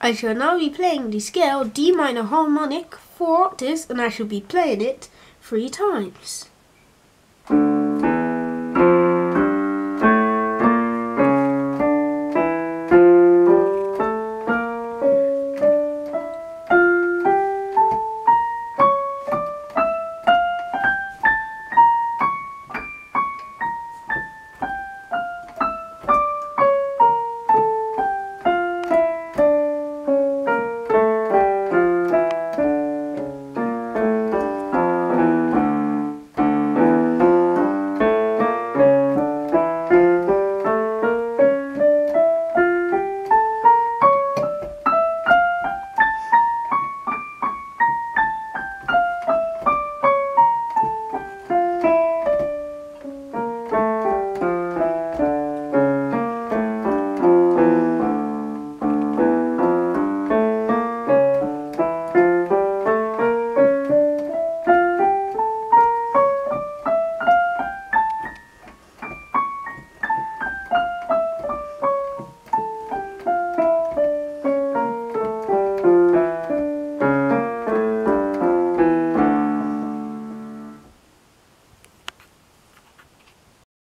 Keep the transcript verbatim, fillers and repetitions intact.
I shall now be playing the scale D minor harmonic for octaves, and I shall be playing it three times.